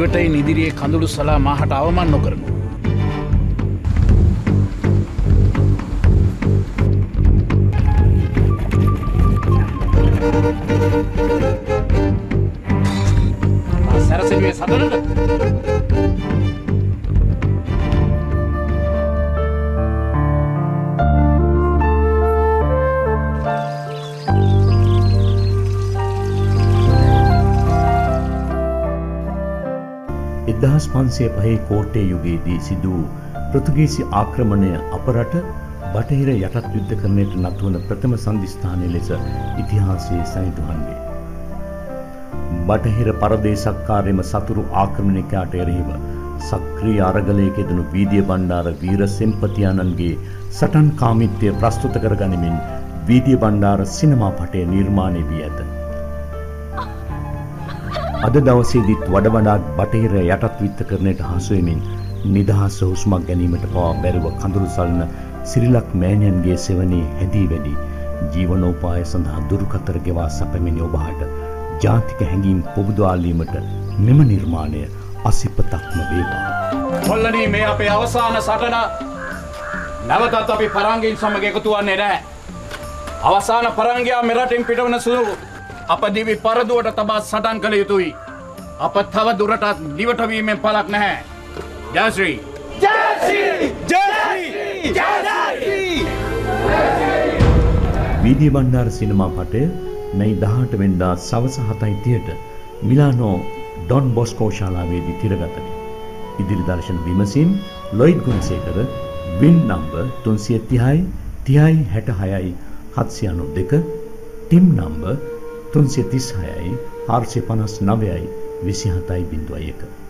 දුරටයි ඉදිරියේ කඳුළු සලා මාහට අවමන් නොකරනු. සැරසෙනුවේ සටනට එදහස් 505 කෝට්ටේ යුගයේදී සිදු පෘතුගීසි ආක්‍රමණය අපරට බටහිර යටත් යුද්ධකරණයට නතුවන ප්‍රථම සංදිස්ථානය ලෙස ඉතිහාසයේ සනිටුහන් වේ. බටහිර පරදේශක්කාරයම සතුරු ආක්‍රමණිකයාට එරෙහිව සක්‍රීය අරගලයක යෙදුණු වීදිය බණ්ඩාර වීර සෙන්පතියාණන්ගේ සටන් කාමීත්වය ප්‍රස්තුත කර ගනිමින් වීදිය බණ්ඩාර සිනමා පටය නිර්මාණය වී ඇත. අද දවසේදීත් වඩාත් බටහිර යටත් විත්තකරණයට හසු වෙමින් නිදහස් හුස්මක් ගැනීමට පවා බැරුව කඳුළු සලන සිරිලක් මෑණියන්ගේ සෙවණේ හැදී වැඩි ජීවනෝපාය සඳහා දුරුකතර ගෙවා සැපෙමින් ඔබට ජාතික හැඟීම් පොබුදාලීමට මෙම නිර්මාණය අසිපතක්ම වේවා. කොල්ලනී මේ අපේ අවසාන සටන නැවතත් අපි පරංගීන් සමග එකතු වන්නේ නැහැ. අවසාන පරංගියා මෙරටින් පිටවන සුළු අප දිවි පරදුවට තබා සටන් කළ යුතුයි. අප තව දුරටත් නිවට වීමෙන් පළක් නැහැ. ජයශ්‍රී! ජයශ්‍රී! ජයශ්‍රී! ජයශ්‍රී! වීදිය බණ්ඩාර සිනමා පටය මැයි 18 වෙනිදා සවස 7:30ට මිලානෝ ඩොන් බොස්කෝ ශාලාවේදී තිරගත වේ. ඉදිරි දර්ශන විමසීම් Lloyd Gunasekara win number 330 30 66 792 team number 336 459 27.1